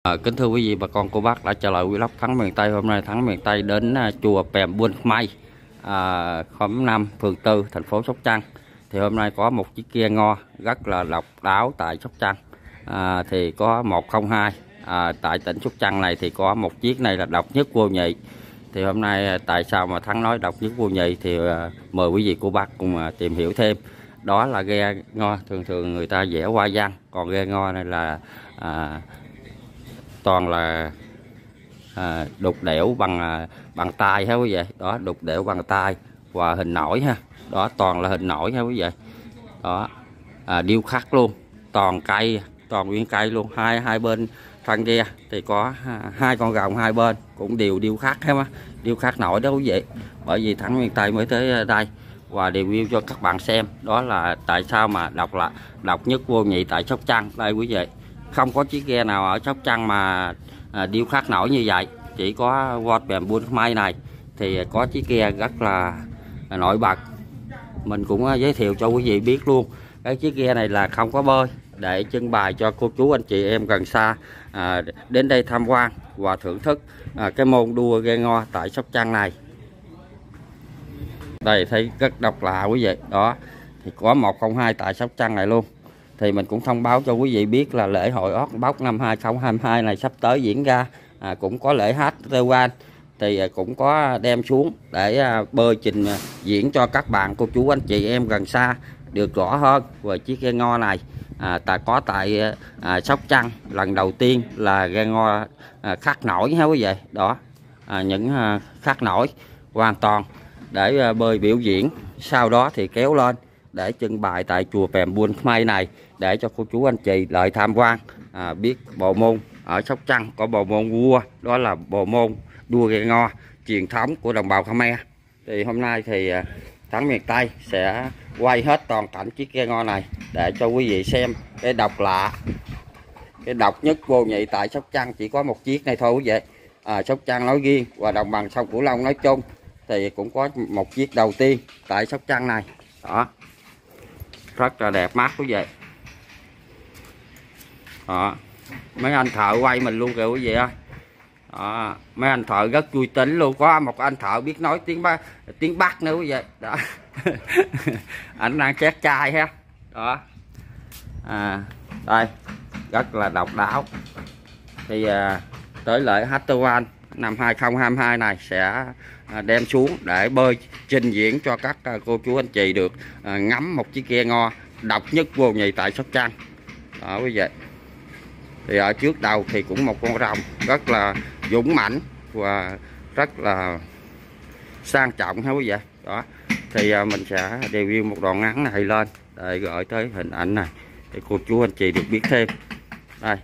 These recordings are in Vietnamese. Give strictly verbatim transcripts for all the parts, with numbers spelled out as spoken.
À, kính thưa quý vị bà con cô bác đã trở lại vlog Thắng miền Tây. Hôm nay Thắng miền Tây đến uh, chùa Pèm Buôn May, à, khóm năm, phường tư, thành phố Sóc Trăng. Thì hôm nay có một chiếc Kia Ngo rất là độc đáo tại Sóc Trăng. À, thì có một không hai, à, tại tỉnh Sóc Trăng này thì có một chiếc này là độc nhất vô nhị. Thì hôm nay tại sao mà Thắng nói độc nhất vô nhị thì uh, mời quý vị cô bác cùng uh, tìm hiểu thêm. Đó là ghe Ngo, thường thường người ta vẽ hoa văn, còn ghe Ngo này là à, toàn là à, đục đẽo bằng à, bằng tay ha quý vị. Đó, đục đẽo bằng tay và hình nổi ha. Đó, toàn là hình nổi ha quý vị. Đó, à, điêu khắc luôn, toàn cây, toàn nguyên cây luôn. Hai hai bên thân ghe thì có hai con rồng, hai bên cũng đều điêu khắc hết á, điêu khắc nổi đó quý vị. Bởi vì Thắng miền Tây mới tới đây và review cho các bạn xem. Đó là tại sao mà độc là độc nhất vô nhị tại Sóc Trăng đây quý vị. Không có chiếc ghe nào ở Sóc Trăng mà à, điêu khắc nổi như vậy. Chỉ có Wat Pèm Buôn May này thì có chiếc ghe rất là nổi bật. Mình cũng giới thiệu cho quý vị biết luôn. Cái chiếc ghe này là không có bơi, để trưng bày cho cô chú anh chị em gần xa à, đến đây tham quan và thưởng thức à, cái môn đua ghe Ngo tại Sóc Trăng này. Đây thấy rất độc lạ quý vị. Đó thì có một không hai tại Sóc Trăng này luôn. Thì mình cũng thông báo cho quý vị biết là lễ hội Ót Bóc năm hai không hai hai này sắp tới diễn ra, à, cũng có lễ hát tê quan thì cũng có đem xuống để à, bơi trình à, diễn cho các bạn cô chú anh chị em gần xa được rõ hơn về chiếc ghe Ngo này. À, tại có tại à, Sóc Trăng lần đầu tiên là ghe Ngo à, khắc nổi ha quý vị. Đó, à, những à, khắc nổi hoàn toàn để à, bơi biểu diễn, sau đó thì kéo lên để trưng bày tại chùa Pèm Buôn May này để cho cô chú anh chị lại tham quan à, biết bộ môn ở Sóc Trăng có bộ môn vua, đó là bộ môn đua ghe Ngo truyền thống của đồng bào Khmer. Thì hôm nay thì à, Thắng miền Tây sẽ quay hết toàn cảnh chiếc ghe Ngo này để cho quý vị xem cái độc lạ, cái độc nhất vô nhị tại Sóc Trăng. Chỉ có một chiếc này thôi quý vị. À, Sóc Trăng nói riêng và đồng bằng sông Cửu Long nói chung thì cũng có một chiếc đầu tiên tại Sóc Trăng này. Đó, rất là đẹp mắt quý vị. Đó, mấy anh thợ quay mình luôn kìa quý vị ơi. Đó, mấy anh thợ rất vui tính luôn. Có một anh thợ biết nói tiếng Bắc, tiếng Bắc nữa quý vị. Đó. Anh đang chét chai ha. Đó, à, đây rất là độc đáo. Thì à, tới lễ hát tê quan năm hai không hai hai này sẽ à, đem xuống để bơi trình diễn cho các à, cô chú anh chị được à, ngắm một chiếc ghe Ngo độc nhất vô nhị tại Sóc Trăng. Đó quý vị. Thì ở trước đầu thì cũng một con rồng rất là dũng mãnh và rất là sang trọng ha quý vị. Đó thì à, mình sẽ review một đoạn ngắn này lên để gửi tới hình ảnh này để cô chú anh chị được biết thêm. Đây,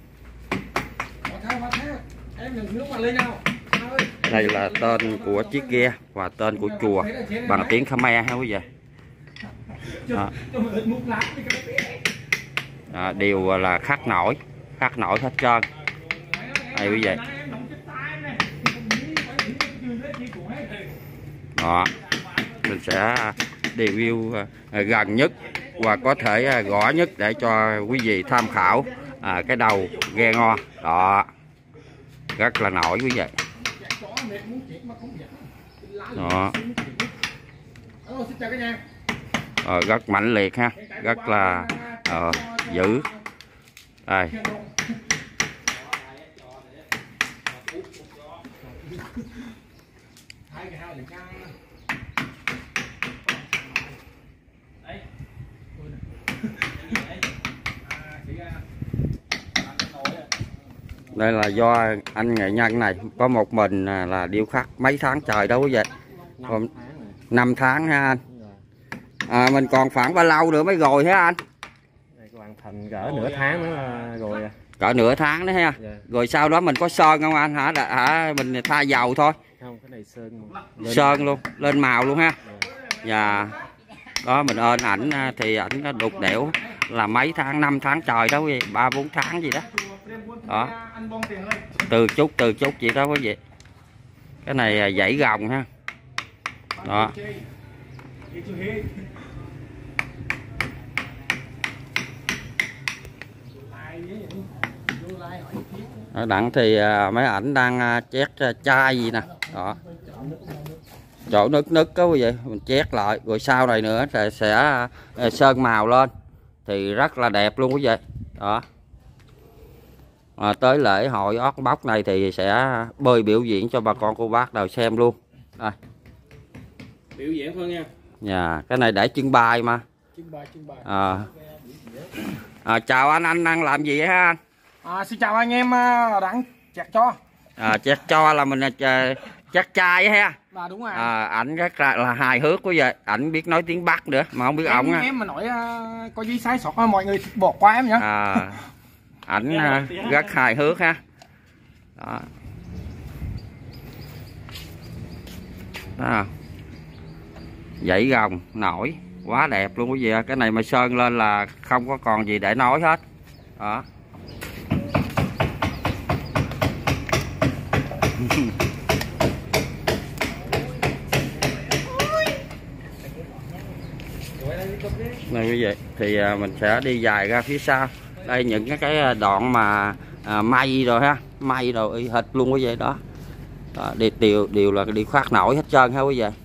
đây là tên của chiếc ghe và tên của chùa bằng tiếng Khmer ha quý vị. Đó. À, đều là khắc nổi, khắc nổi hết trơn. Đây quý vị. Đó, mình sẽ review gần nhất và có thể rõ nhất để cho quý vị tham khảo à, cái đầu ghe Ngo. Đó, rất là nổi quý vị. Đó. Ờ, rất mạnh liệt ha, rất là ờ, dữ. Đây. Đây là do anh nghệ nhân này có một mình là điêu khắc mấy tháng trời đâu quý vị. Còn năm tháng ha anh. À, mình còn khoảng bao lâu nữa mới rồi hả anh? Hoàn thành cỡ nửa tháng nữa là rồi. Cỡ nửa tháng nữa ha. Dạ. Rồi sau đó mình có sơn không anh hả? Đã, hả? Mình thay dầu thôi. Không, cái này sơn. Sơn luôn, lên màu luôn ha. Dạ. Đó mình ơn ảnh thì ảnh đục đẽo là mấy tháng, năm tháng trời đó quý vị, ba bốn tháng gì đó. Đó. Từ chút từ chút vậy đó quý vị. Cái này dãy gồng ha. Đó. Ở đặng thì à, mấy ảnh đang à, chét à, chai gì nè, đó chỗ nứt nứt có quý vị, mình chét lại rồi sau này nữa sẽ, sẽ à, sơn màu lên thì rất là đẹp luôn quý vị. Đó à, tới lễ hội ót bóc này thì sẽ bơi biểu diễn cho bà con cô bác nào xem luôn. Đây. Biểu diễn thôi nha. Dạ, cái này để trưng bày mà. Trưng bày, trưng bày. À. À, chào anh, anh đang làm gì vậy hả anh? À, xin chào anh em đang chặt cho. À, chặt cho là mình chặt chai ha. À, đúng rồi. À, ảnh rất là, là hài hước quý vị, ảnh biết nói tiếng Bắc nữa mà không biết em, ổng á. Em mà nói uh, có gì sai sót mọi người bỏ qua em nhá. À, ảnh uh, rất hài hước ha. Đó. Đó. Dãy gồng nổi quá đẹp luôn quý vị, cái này mà sơn lên là không có còn gì để nói hết. Đó. Này quý vị thì mình sẽ đi dài ra phía sau đây, những cái cái đoạn mà à, mây rồi ha, mây rồi y hệt luôn quý vị. Đó, đó đi đều đều là đi khoác nổi hết trơn ha quý vị.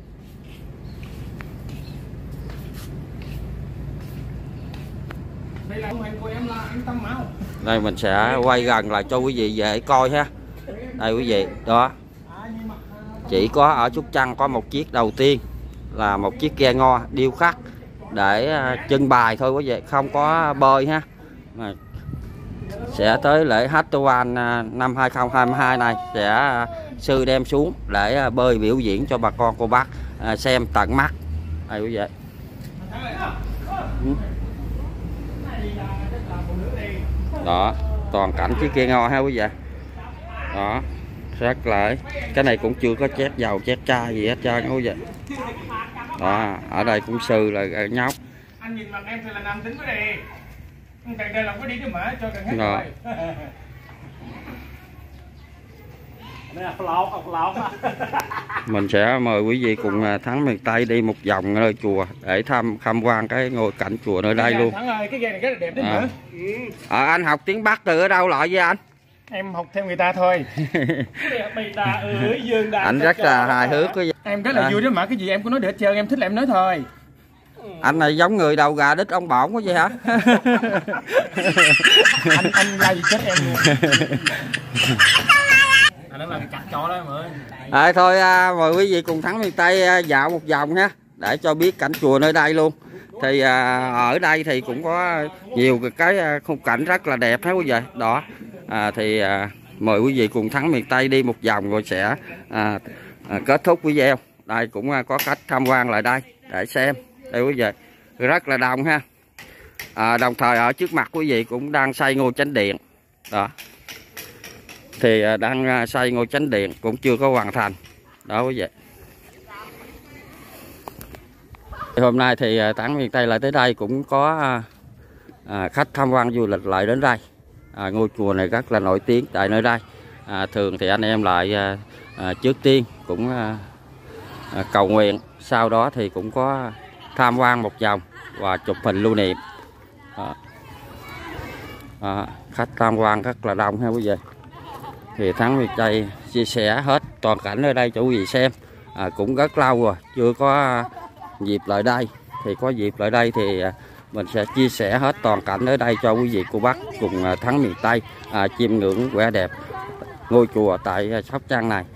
Đây là hình của em là anh Tâm Mão. Đây mình sẽ quay gần lại cho quý vị dễ coi ha. Đây quý vị, đó chỉ có ở Sóc Trăng có một chiếc đầu tiên là một chiếc ghe ngo điêu khắc để trưng bày thôi quý vị, không có bơi ha. Mà sẽ tới lễ hát tô an năm hai không hai hai này sẽ sư đem xuống để bơi biểu diễn cho bà con cô bác xem tận mắt. Đây quý vị. Đó, toàn cảnh chiếc ghe ngo ha quý vị. Đó, rất là cái này cũng chưa có chét dầu chét chai gì hết trơn quý vị. Đó, ở đây cũng sư là nhóc. Anh nhìn mặt em thì là nam tính quá đi. Càng đây là có đi cái mã cho càng hết rồi. Mình sẽ mời quý vị cùng Thắng miền Tây đi một vòng nơi chùa để thăm tham quan cái ngôi cảnh chùa nơi đây luôn. Thắng ơi, cái ghe này rất là đẹp đấy hả? À, anh học tiếng Bắc từ ở đâu loại vậy anh? Em học theo người ta thôi. Anh rất là hài hước. Em rất là à. vui đó mà cái gì em cũng nói được hết trơn, em thích là em nói thôi. Anh này giống người đầu gà đít ông bỏng quá vậy hả? anh anh la gì chết em luôn. Anh đó là cái cắt chó đó em ơi. À, thôi à, mời quý vị cùng Thắng miền Tây à, dạo một vòng ha để cho biết cảnh chùa nơi đây luôn. Thì à, ở đây thì cũng có nhiều cái khung cảnh rất là đẹp hết quý vị. Đó. À, thì à, mời quý vị cùng Thắng miền Tây đi một vòng rồi sẽ à, à, kết thúc video. Đây cũng à, có khách tham quan lại đây để xem. Đây quý vị, rất là đông ha. À, đồng thời ở trước mặt quý vị cũng đang xây ngôi chánh điện. Đó. Thì à, đang à, xây ngôi chánh điện cũng chưa có hoàn thành. Đó quý vị. Thì hôm nay thì à, Thắng miền Tây lại tới đây cũng có à, à, khách tham quan du lịch lại đến đây. À, ngôi chùa này rất là nổi tiếng tại nơi đây. À, thường thì anh em lại à, à, trước tiên cũng à, à, cầu nguyện, sau đó thì cũng có tham quan một vòng và chụp hình lưu niệm. À, à, khách tham quan rất là đông ha quý vị. Thì Thắng miền Tây chia sẻ hết toàn cảnh ở đây cho quý vị xem. À, cũng rất lâu rồi chưa có dịp lại đây, thì có dịp lại đây thì mình sẽ chia sẻ hết toàn cảnh ở đây cho quý vị cô bác cùng Thắng miền Tây à, chiêm ngưỡng vẻ đẹp ngôi chùa tại Sóc Trăng này.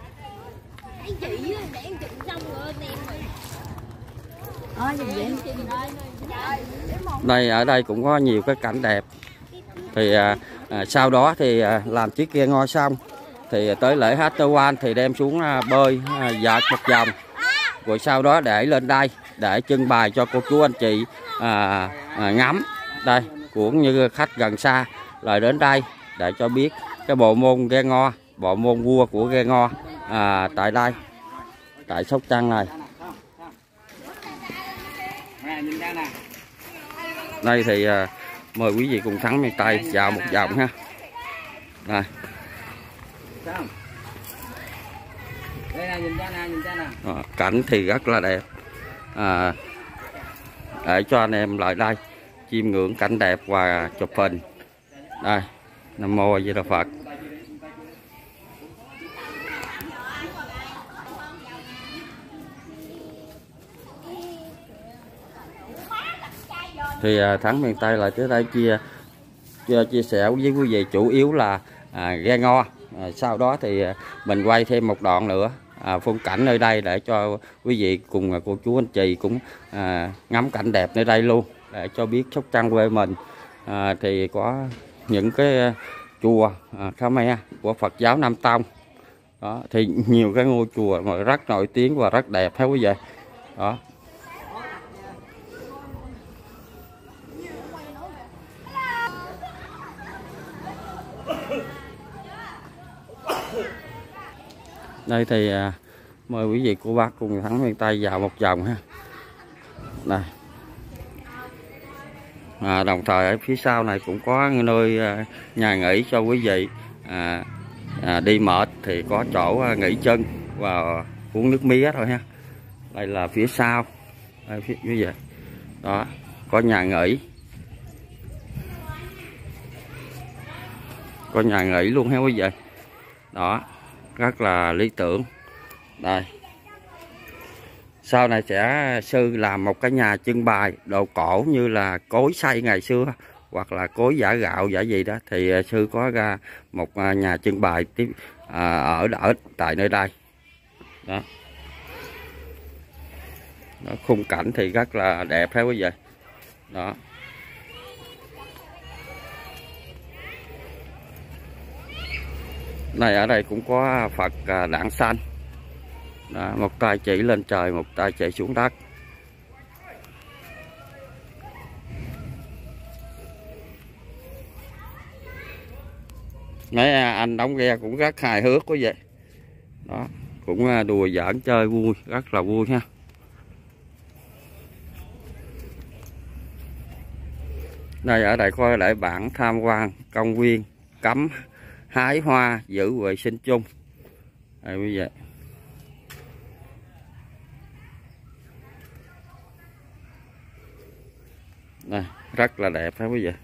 Đây ở đây cũng có nhiều cái cảnh đẹp. Thì à, à, sau đó thì à, làm chiếc ghe ngo xong thì tới lễ hát tô an thì đem xuống à, bơi à, dợt một vòng, rồi sau đó để lên đây để trưng bày cho cô chú anh chị à, à, ngắm. Đây cũng như khách gần xa lại đến đây để cho biết cái bộ môn ghe ngo, bộ môn vua của ghe ngo à, tại đây tại Sóc Trăng này. Đây thì à, mời quý vị cùng Thắng miền Tây vào một vòng ha. Đây. Đó, cảnh thì rất là đẹp. À, để cho anh em lại đây chiêm ngưỡng cảnh đẹp và chụp hình. Đây, Nam Mô A Di Đà Phật. Thì à, Thắng miền Tây là tới đây chia chia, chia sẻ với quý vị chủ yếu là à, ghe ngò. À, sau đó thì à, mình quay thêm một đoạn nữa à, phong cảnh nơi đây để cho quý vị cùng à, cô chú anh chị cũng à, ngắm cảnh đẹp nơi đây luôn, để cho biết Sóc Trăng quê mình. À, thì có những cái à, chùa à, Khmer của Phật giáo Nam Tông đó, thì nhiều cái ngôi chùa mà rất nổi tiếng và rất đẹp hết quý vị đó. Đây thì à, mời quý vị cô bác cùng Thắng miền Tây vào một vòng ha. Đây. À, đồng thời ở phía sau này cũng có nơi à, nhà nghỉ cho quý vị à, à, đi mệt thì có chỗ à, nghỉ chân và uống nước mía thôi ha. Đây là phía sau đây, phía quý vị đó có nhà nghỉ, có nhà nghỉ luôn ha quý vị đó, rất là lý tưởng. Đây sau này sẽ sư làm một cái nhà trưng bày đồ cổ như là cối xay ngày xưa hoặc là cối giã gạo giã gì đó, thì sư có ra một nhà trưng bày tiếp à, ở ở tại nơi đây đó. Đó, khung cảnh thì rất là đẹp hay quý vị đó. Này ở đây cũng có Phật Đản Sanh đó, một tay chỉ lên trời, một tay chỉ xuống đất. Mấy anh đóng ghe cũng rất hài hước quý vị đó, cũng đùa giỡn chơi vui, rất là vui ha. Đây ở đây coi lại bản tham quan công viên cấm hái hoa giữ vệ sinh chung. Đây quý vị. Đây, rất là đẹp đó quý vị.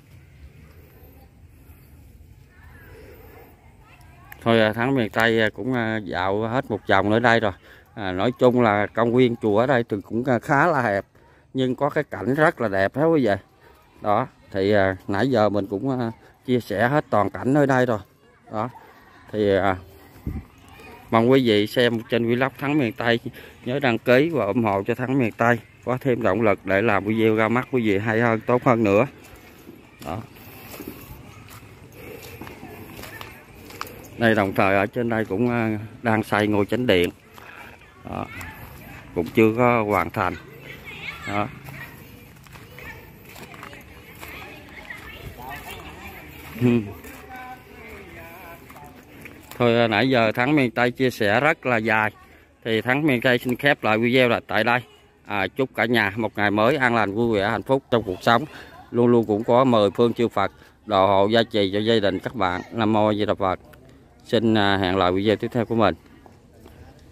Thôi Thắng miền Tây cũng dạo hết một vòng ở đây rồi. À, nói chung là công viên chùa ở đây thì cũng khá là hẹp nhưng có cái cảnh rất là đẹp đó quý vị. Đó, thì à, nãy giờ mình cũng à, chia sẻ hết toàn cảnh nơi đây rồi. Đó. Thì à, mong quý vị xem trên vlog Thắng miền Tây nhớ đăng ký và ủng hộ cho Thắng miền Tây, có thêm động lực để làm video ra mắt quý vị hay hơn, tốt hơn nữa. Đó. Đây đồng thời ở trên đây cũng đang xây ngôi chánh điện. Đó. Cũng chưa có hoàn thành. Đó. Thôi nãy giờ Thắng miền Tây chia sẻ rất là dài, thì Thắng miền Tây xin khép lại video là tại đây. À, chúc cả nhà một ngày mới an lành, vui vẻ, hạnh phúc trong cuộc sống. Luôn luôn cũng có mười phương chư Phật đồ hộ gia trì cho gia đình các bạn. Nam mô A Di Đà Phật. Xin hẹn lại video tiếp theo của mình.